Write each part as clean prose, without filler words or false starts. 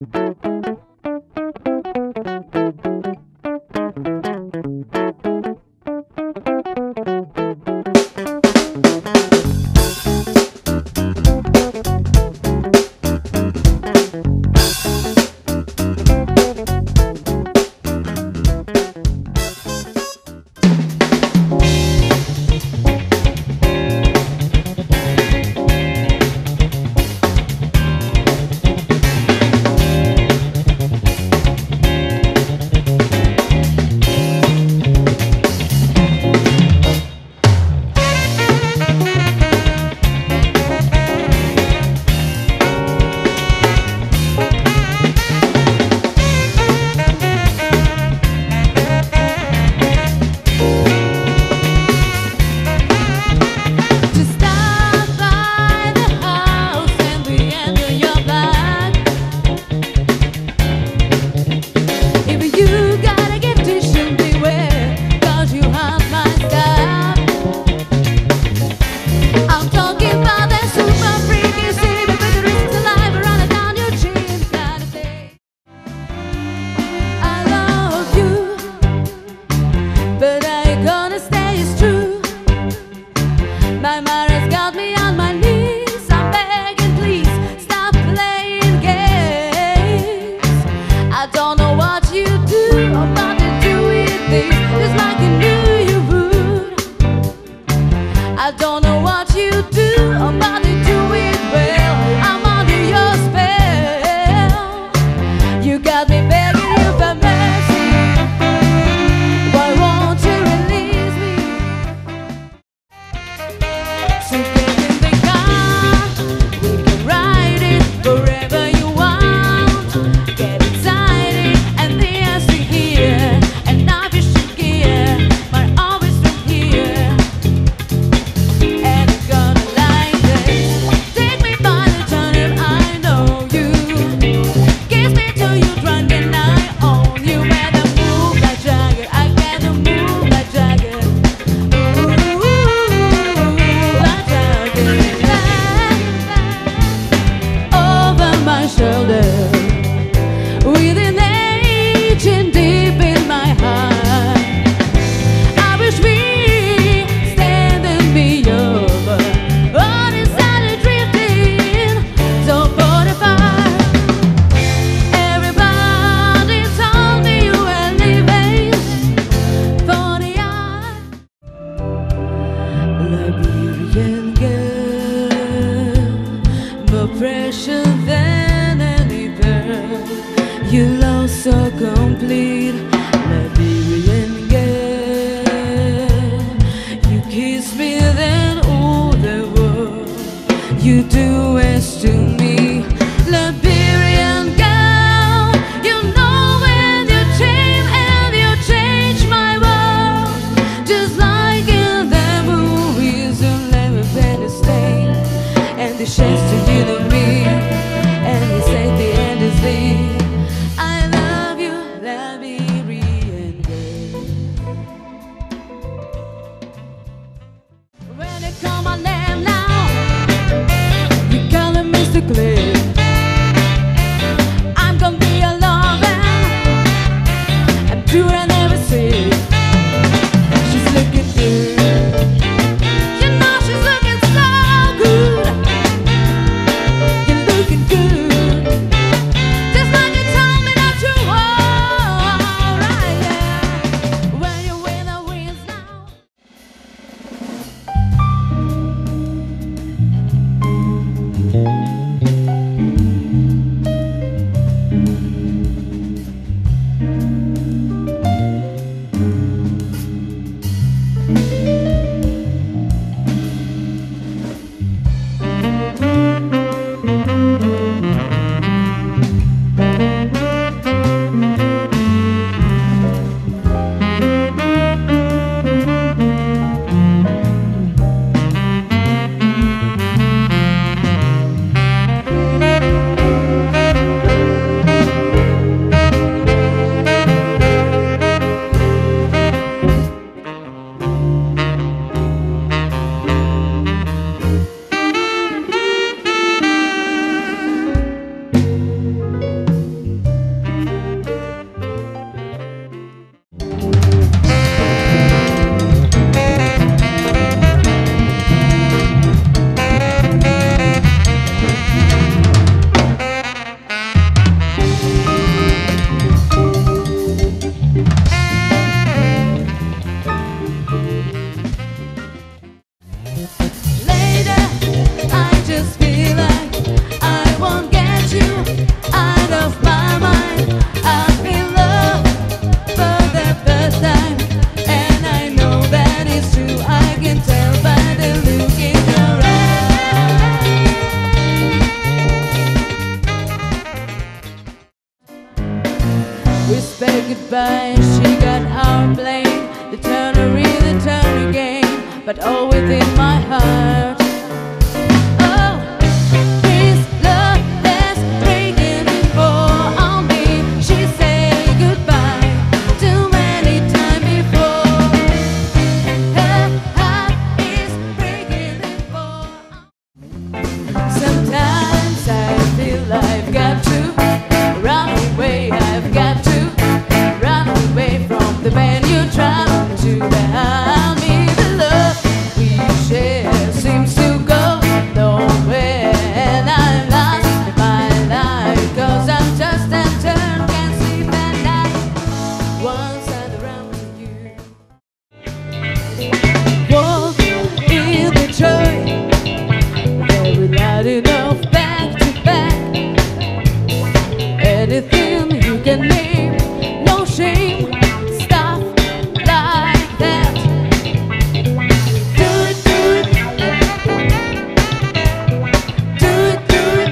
chance to you and me, and you say the end is near. I love you say goodbye. She got our blame. The turnery, the turn again, but all within my heart. Oh, this love that's breaking before on me. She said goodbye too many times before. Her heart is breaking before. Sometimes I feel I've got to run away. I've got to run away from the man you're trying to behind me. The love we share seems to go nowhere, and I'm lost in my life, 'cause I'm just and turn, can't sleep at night. Once I'm around with you. Walk in the train, every night enough back to back. Anything you can name, no shame, stuff like that. Do it, do it, do it, do it.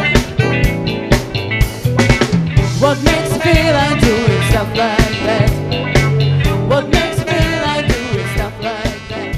What makes you feel like doing stuff like that? What makes you feel like doing stuff like that?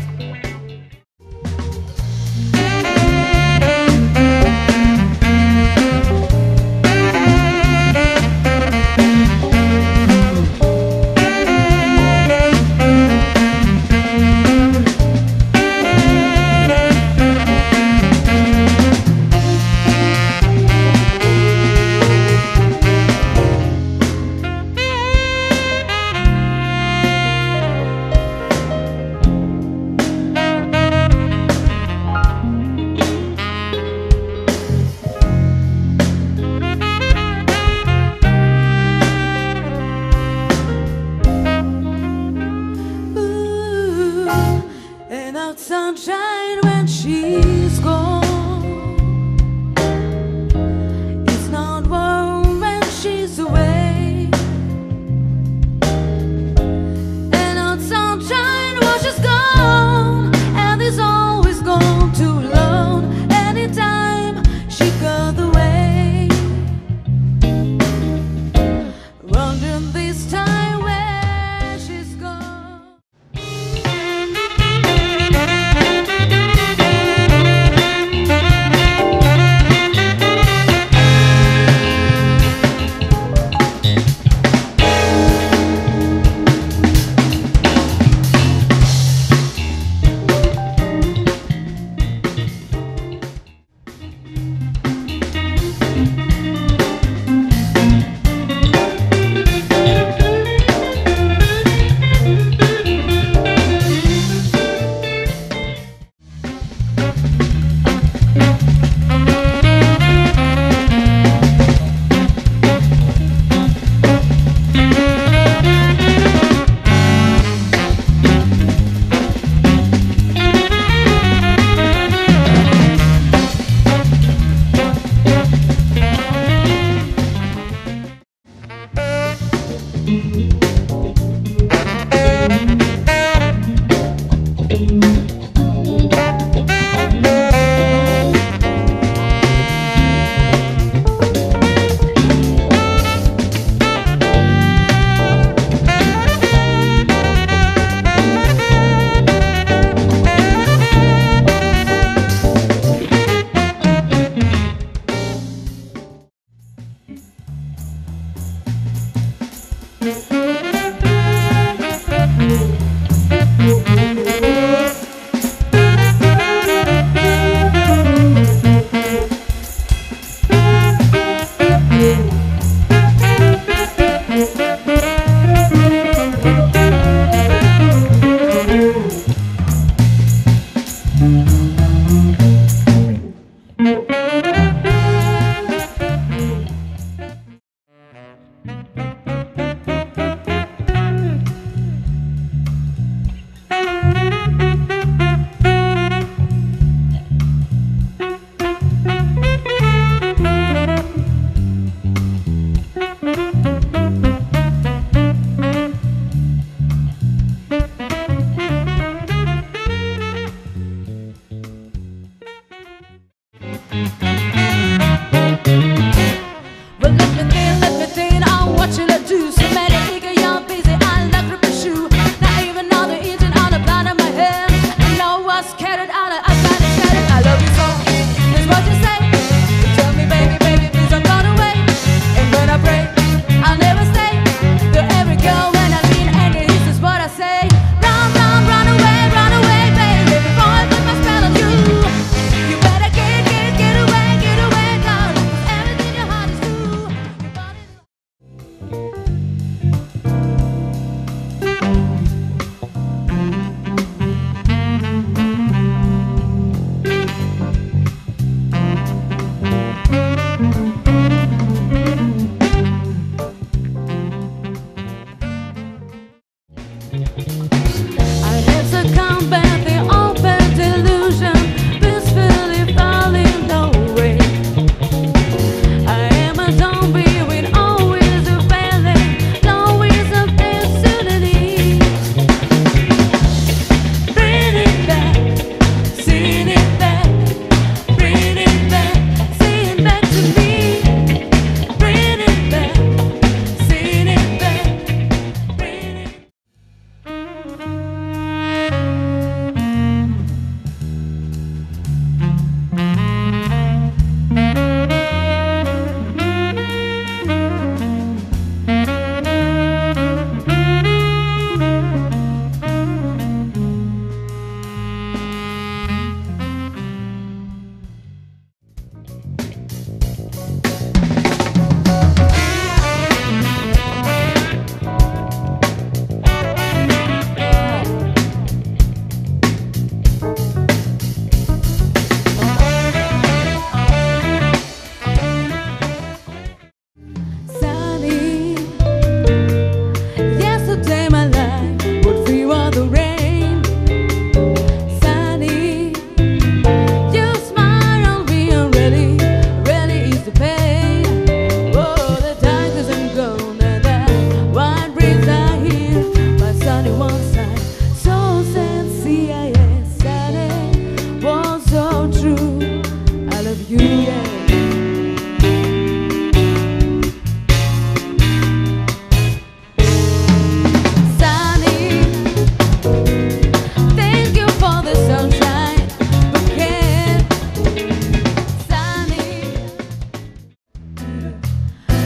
And out sunshine when she's gone. It's not warm when she's away. And out sunshine when she's gone, and is always gone too long. Anytime she goes away, wondering this time where she's gone.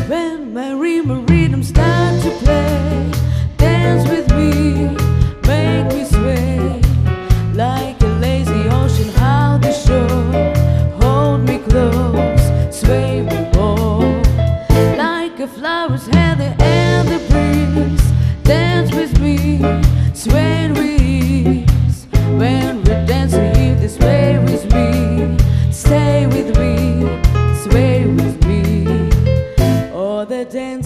When my rhythm start to play, dance with me, make me sway like a lazy ocean out the shore. Hold me close, sway me more like a flower's heather and the breeze. Dance with me, sway with ease. When we're dancing here, this way with me, stay with me, sway with me. All the dance